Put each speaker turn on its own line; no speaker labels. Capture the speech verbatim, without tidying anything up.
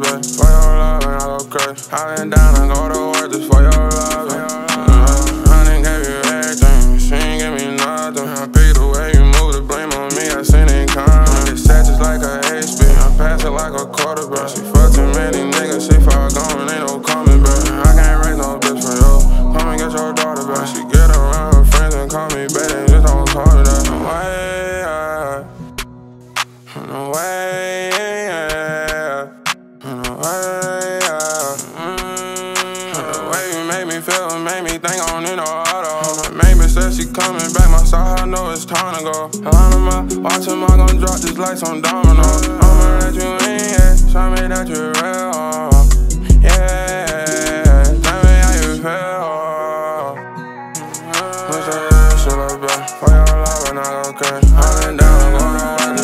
baby. For your love and I go crazy. I been down and go to work just for your love. Uh, I done gave you everything, she ain't give me nothing. I picked the way you move, the blame on me, I seen it coming. Get set just like a H B, I pass it like a quarterback. She fuck too many niggas, she far gone, ain't no coming back. I can't raise no bitch for you, come and get your daughter back. She get around her friends and call me baby, just don't call her that. No way, yeah. No way, yeah. No way, yeah. Mm. The way you make me feel, make me think I don't need no auto. My main bitch said she coming back, my side, I know it's time to go. Line them up, watch him, I gon' drop this like some dominoes. I'ma let you in, yeah, show me that you're real, yeah. Tell me how you feel. What's that real shit like that? For your love and I go crazy. I been down, go to work.